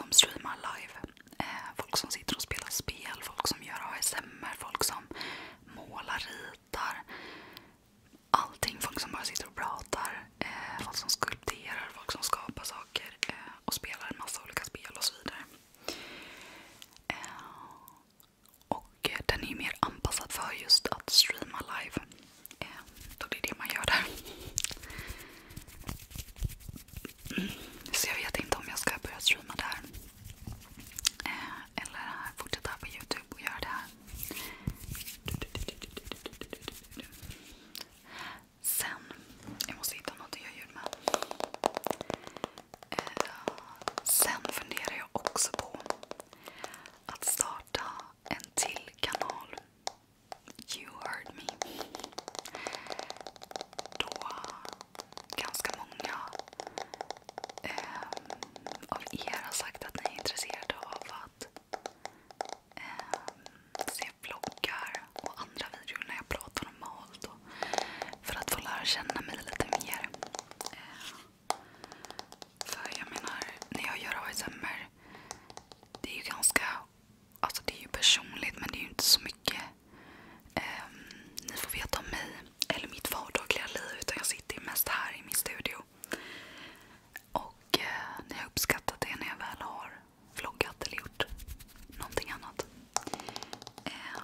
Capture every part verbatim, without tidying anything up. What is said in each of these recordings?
som streamar live. Eh, folk som sitter och spelar spel, folk som gör A S M R, folk som målar, ritar. Allting, folk som bara sitter och pratar. Eh, folk som skulpterar, folk som skapar saker eh, och spelar en massa olika spel och så vidare. Eh, och eh, den är ju mer anpassad för just att streama live. Eh, då det är det man gör där. Så jag vet inte om jag ska börja streama där. Eh, eller fortsätta på YouTube och göra det här. Sen, jag måste hitta något att göra ljud med. Eh, sen funderar jag också på att starta en till kanal. You heard me. Då ganska många eh, av er har sagt att ni är intresserade av att eh, se vloggar och andra videor när jag pratar normalt och för att få lära känna mig lite mer. Eh, för jag menar, när jag gör A S M R, det är ju ganska, alltså det är ju personligt, men det är ju inte så mycket eh, ni får veta om mig eller mitt vardagliga liv, utan jag sitter ju mest här i min studio. Och eh, ni har uppskattat det när jag väl har vloggat eller gjort någonting annat. Eh,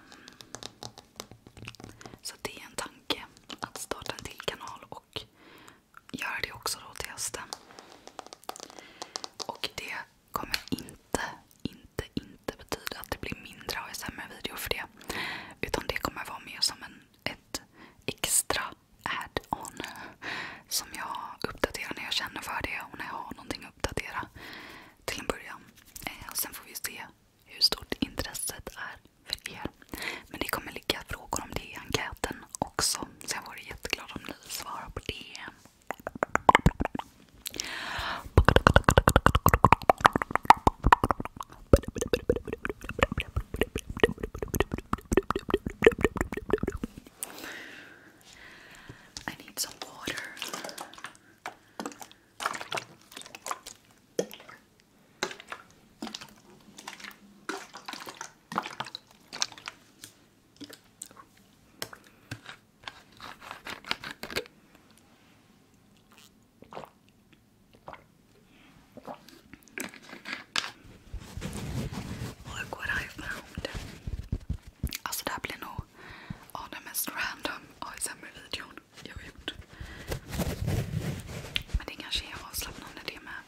så det är en tanke att starta en till kanal och göra det också då till hösten. Och det kommer inte, inte, inte betyda att det blir mindre A S M R-videor för det. Utan det kommer vara mer som en, ett extra add-on som jag uppdaterar när jag känner för det och när jag har någonting att uppdatera till en början. Eh, sen får vi se hur stort intresset är för er. Men det kommer ligga frågor om det i enkäten också. Så jag vore jätteglad om ni svarar på det. I need some water. Look what I found. Alltså det här blir nog ja, den mest random A S M R-videon jag har gjort. Men det kanske är avslappnande det med.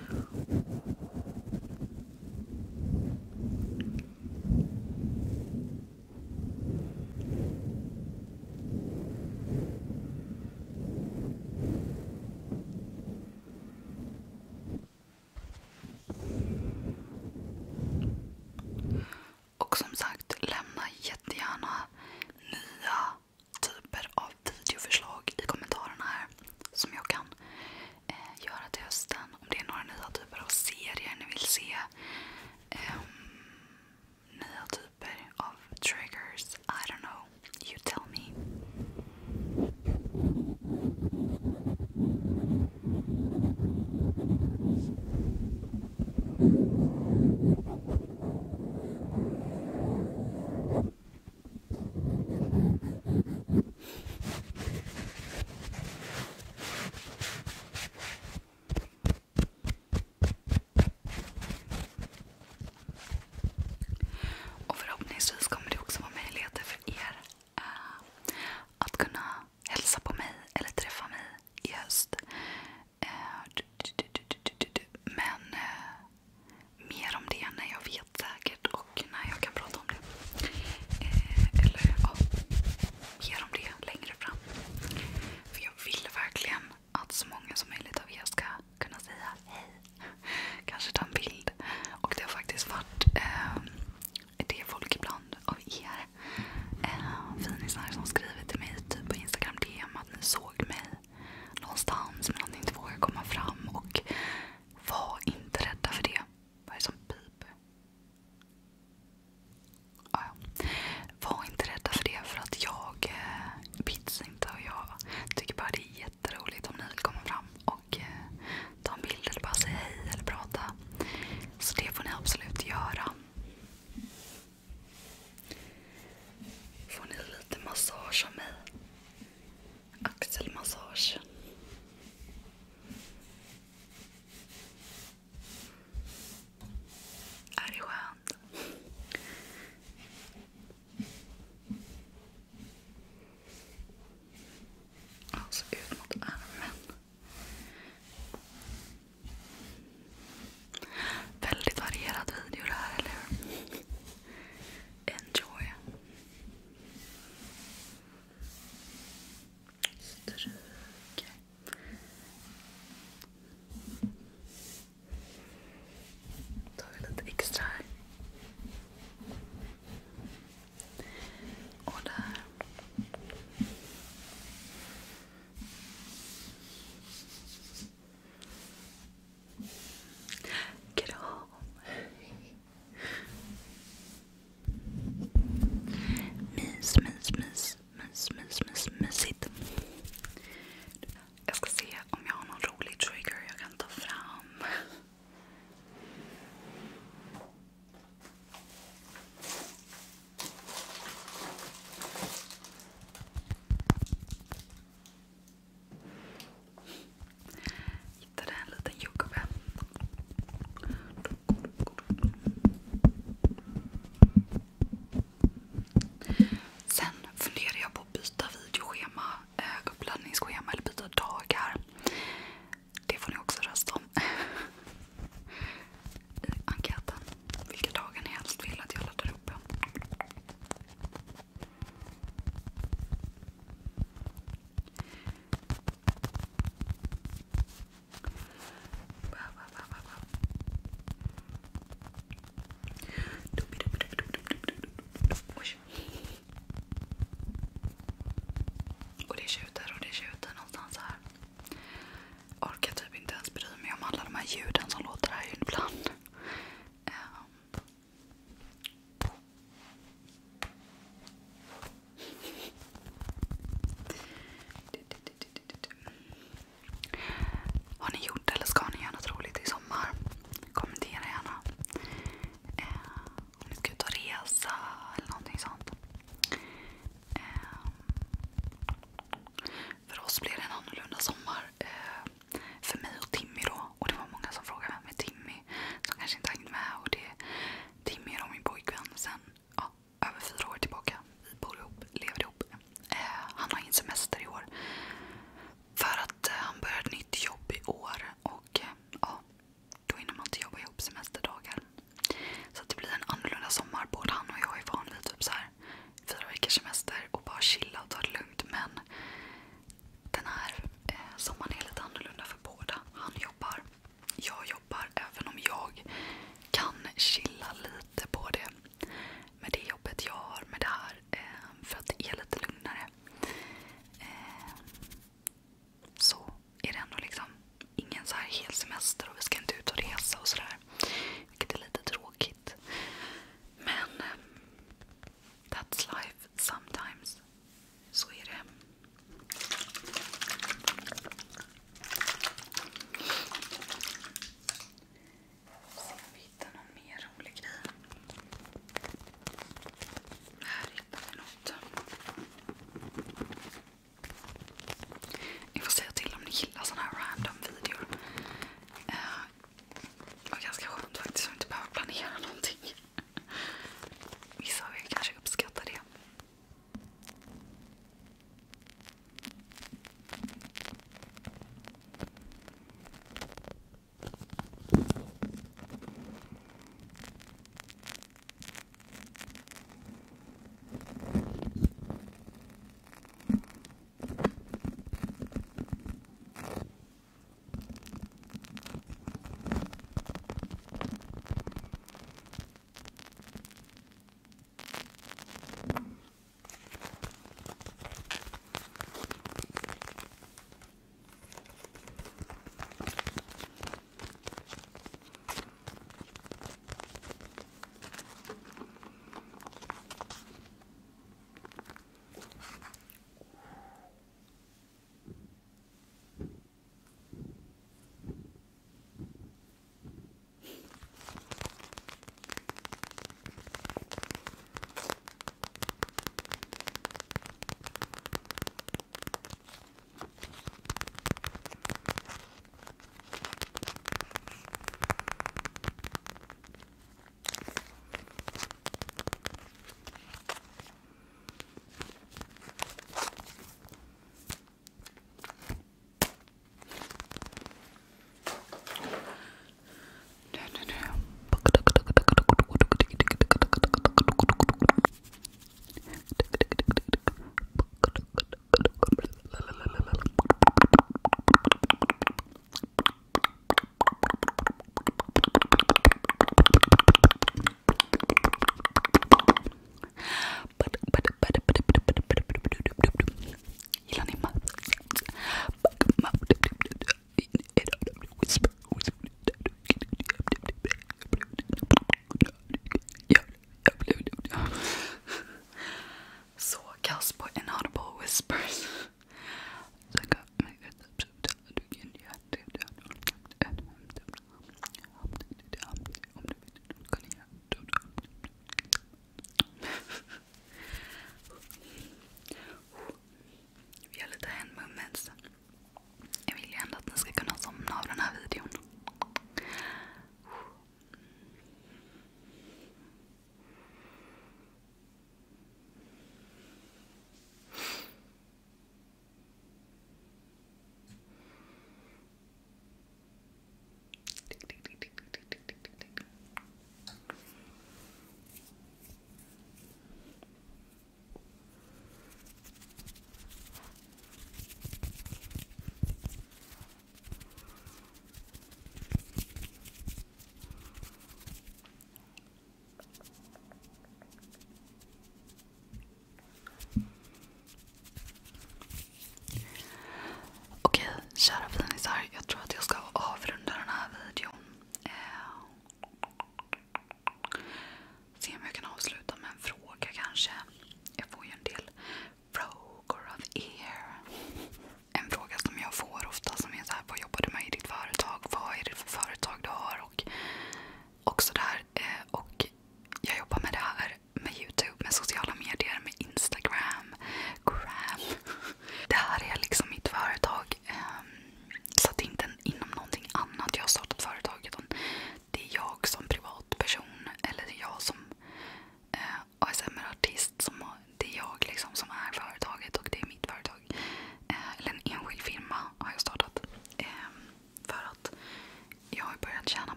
Och som sagt, lämna jättegärna nya typer av videoförslag i kommentarerna här som jag kan eh, göra till hösten. Om det är några nya typer av serier ni vill se. Eh, nya typer av triggers. I don't know. You tell me.